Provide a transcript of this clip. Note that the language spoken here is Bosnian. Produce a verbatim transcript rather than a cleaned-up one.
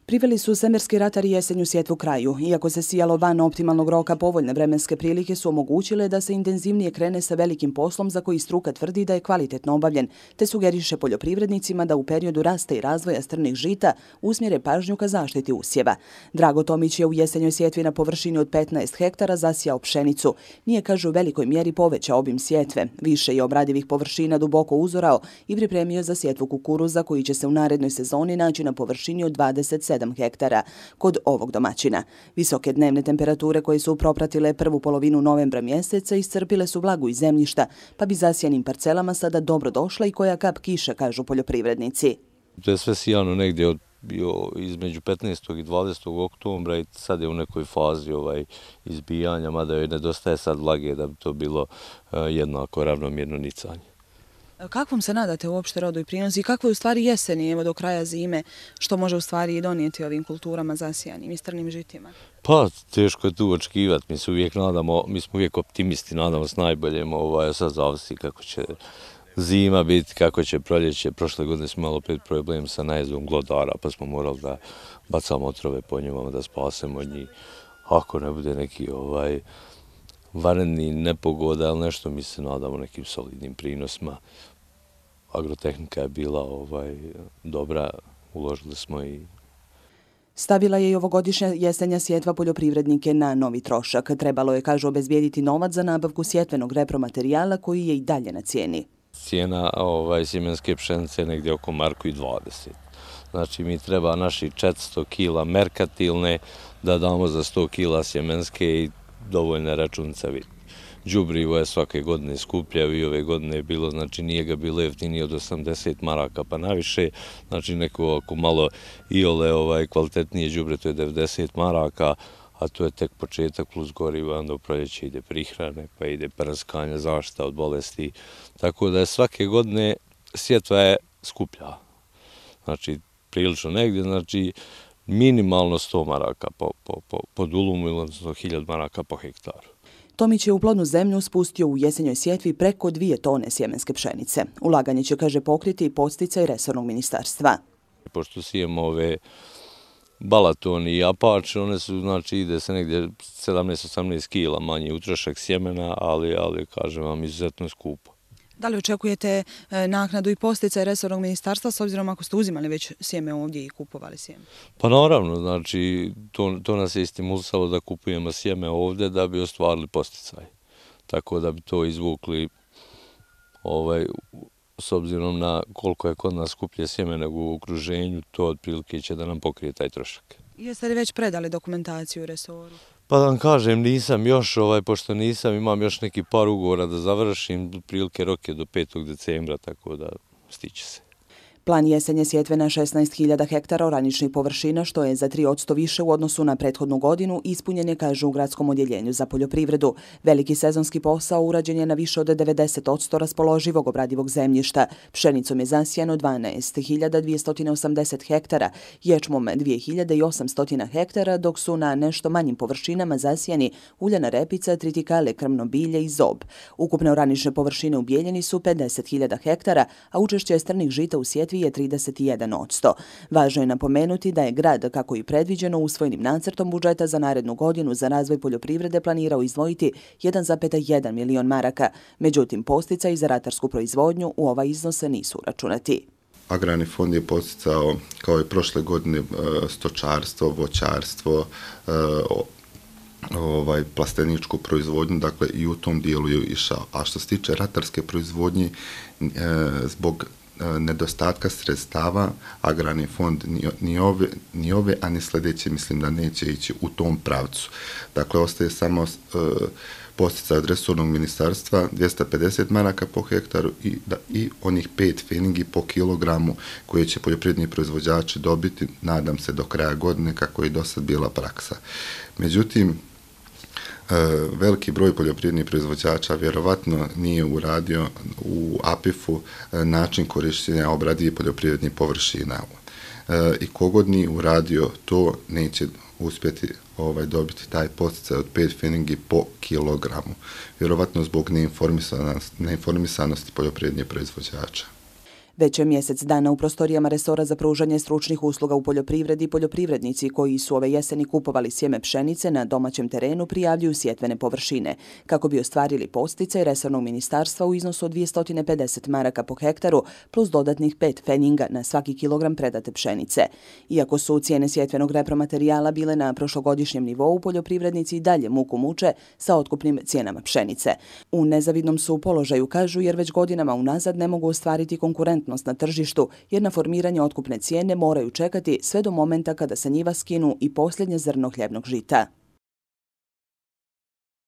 Priveli su semerski ratari jesenju sjetvu kraju. Iako se sijalo van optimalnog roka, povoljne vremenske prilike su omogućile da se intenzivnije krene sa velikim poslom za koji struka tvrdi da je kvalitetno obavljen, te sugeriše poljoprivrednicima da u periodu rasta i razvoja strnih žita usmjere pažnju ka zaštiti usjeva. Drago Tomić je u jesenjoj sjetvi na površini od petnaest hektara zasijao pšenicu. Nije, kaže, u velikoj mjeri povećao obim sjetve. Više je obradivih površina duboko uzorao i pripremio za sjetvu kukuruza koji će se u narednoj sezoni naći na površini od dvadeset sedam hektara kod ovog domaćina. Visoke dnevne temperature koje su propratile prvu polovinu novembra mjeseca iscrpile su vlagu iz zemljišta, pa bi zasijanim parcelama sada dobro došla i koja kap kiše, kažu poljoprivrednici. To je sve sijano negdje od bio između petnaestog i dvadesetog oktobra i sad je u nekoj fazi ovaj izbijanja, mada joj nedostaje sad vlage da bi to bilo jednako ravnomjerno nicanje. Kakvom se nadate uopšte rodu i prinosu i kakvo je u stvari jeseni, evo do kraja zime, što može u stvari i donijeti ovim kulturama zasijanim i strnim žitima? Pa, teško je tu očekivati, mi se uvijek nadamo, mi smo uvijek optimisti, nadamo s najboljem, ovaj, sad zavisi kako će zima biti, kako će proljeće. Prošle godine smo imali opet problem sa najezdom glodara, pa smo morali da bacamo otrove po njima, da spasemo od njih. Ako ne bude neki ovaj vanredni nepogoda ili nešto, mi se nadamo nekim solidnim prinosima. Agrotehnika je bila ovaj dobra, uložili smo i... Stavila je i ovogodišnja jesenja sjetva poljoprivrednike na novi trošak. Trebalo je, kažu, obezbijediti novac za nabavku sjetvenog repromaterijala koji je i dalje na cijeni. Cijena ovaj, sjemenske pšenice je negdje oko marku i dvadeset. Znači mi treba naši četiristo kila merkatilne da damo za sto kila sjemenske i dovoljne računice vidjeti. Đubrivo je svake godine skuplja i ove godine je bilo, znači nije ga bilo jeftinije od osamdeset maraka pa naviše, znači neko ako malo iole ovaj, kvalitetnije đubre to je devedeset maraka, a to je tek početak plus goriva, onda u proljeće ide prihrane, pa ide prskanje, zaštita od bolesti, tako da je svake godine sjetva je skuplja, znači prilično negdje, znači minimalno sto maraka po, po, po, po dulumu ili odnosno hiljadu maraka po hektaru. Tomić je u plodnu zemlju spustio u jesenjoj sjetvi preko dvije tone sjemenske pšenice. Ulaganje će, kaže, pokriti i podsticaj resornog ministarstva. Pošto sijemo ove Balaton i Apač, one su, znači, ide se negdje sedamnaest osamnaest kila manji utrošak sjemena, ali, ali, kažem vam, izuzetno skupo. Da li očekujete naknadu i podsticaj resornog ministarstva s obzirom ako ste uzimali već sjeme ovdje i kupovali sjeme? Pa naravno, znači to, to nas je stimulisalo da kupujemo sjeme ovdje da bi ostvarili podsticaj. Tako da bi to izvukli ovaj, s obzirom na koliko je kod nas skuplje sjeme nego u okruženju, to otprilike će da nam pokrije taj trošak. Jeste li već predali dokumentaciju u resoru? Pa da vam kažem, nisam još, ovaj, pošto nisam, imam još neki par ugovora da završim, prilike rok je do petog decembra, tako da stiće se. Plan jesenje sjetve na šesnaest hiljada hektara oraničnih površina, što je za tri posto više u odnosu na prethodnu godinu, ispunjen je, kažu, u gradskom odjeljenju za poljoprivredu. Veliki sezonski posao urađen je na više od devedeset posto raspoloživog obradivog zemljišta. Pšenicom je zasijano dvanaest hiljada dvjesto osamdeset hektara, ječmom dvije hiljade osamsto hektara, dok su na nešto manjim površinama zasijani uljana repica, tritikale, krmno bilje i zob. Ukupne oranične površine u Bijeljini su pedeset hiljada hektara, a učešće strnih žita u sjetvi je trideset jedan posto. Važno je napomenuti da je grad, kako i predviđeno, usvojenim nacrtom budžeta za narednu godinu za razvoj poljoprivrede planirao izdvojiti jedan zarez jedan milion maraka. Međutim, podsticaji za ratarsku proizvodnju u ovaj iznos nisu uračunati. Agrarni fond je podsticao, kao i prošle godine, stočarstvo, voćarstvo, ovaj, plasteničku proizvodnju, dakle i u tom dijelu je išao. A što se tiče ratarske proizvodnje, zbog nedostatka sredstava, Agrarni fond ni, ni, ove, ni ove, a ni sljedeće mislim da neće ići u tom pravcu. Dakle, ostaje samo uh, posticaj od resornog ministarstva dvjesto pedeset maraka po hektaru i, da, i onih pet feningi po kilogramu koje će poljoprivredni proizvođači dobiti, nadam se, do kraja godine, kako je do sad bila praksa. Međutim, veliki broj poljoprivrednih proizvođača vjerovatno nije uradio u A P I F-u način korištenja obradivih poljoprivrednih površina. I kogod nije uradio to, neće uspjeti ovaj, dobiti taj podsticaj od pet feningi po kilogramu. Vjerovatno zbog neinformisanosti, neinformisanosti poljoprivrednih proizvođača. Već je mjesec dana u prostorijama resora za pružanje stručnih usluga u poljoprivredi poljoprivrednici koji su ove jeseni kupovali sjeme pšenice na domaćem terenu prijavljuju sjetvene površine. Kako bi ostvarili podsticaj resornog ministarstva u iznosu od dvjesto pedeset maraka po hektaru plus dodatnih pet feninga na svaki kilogram predate pšenice. Iako su cijene sjetvenog repromaterijala bile na prošlogodišnjem nivou, poljoprivrednici i dalje muku muče sa otkupnim cijenama pšenice. U nezavidnom su položaju, kažu, jer već godinama unazad ne mogu ostvariti konkurentnost na tržištu, jer na formiranje otkupne cijene moraju čekati sve do momenta kada se njiva skinu i posljednje zrno hljebnog žita.